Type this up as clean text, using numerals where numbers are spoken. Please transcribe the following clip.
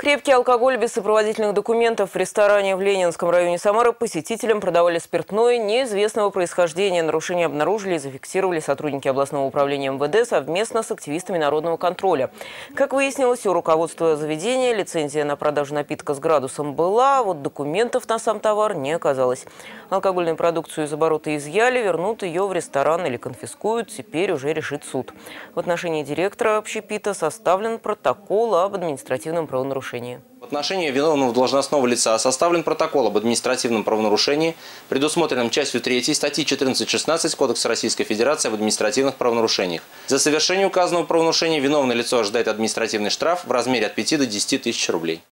Крепкий алкоголь без сопроводительных документов в ресторане в Ленинском районе Самары посетителям продавали спиртное неизвестного происхождения. Нарушения обнаружили и зафиксировали сотрудники областного управления МВД совместно с активистами народного контроля. Как выяснилось, у руководства заведения лицензия на продажу напитка с градусом была, а вот документов на сам товар не оказалось. Алкогольную продукцию из оборота изъяли, вернут ее в ресторан или конфискуют, теперь уже решит суд. В отношении директора общепита составлен протокол об административном правонарушении. В отношении виновного должностного лица составлен протокол об административном правонарушении, предусмотренном частью 3 статьи 14.16 Кодекса Российской Федерации об административных правонарушениях. За совершение указанного правонарушения виновное лицо ожидает административный штраф в размере от 5 до 10 тысяч рублей.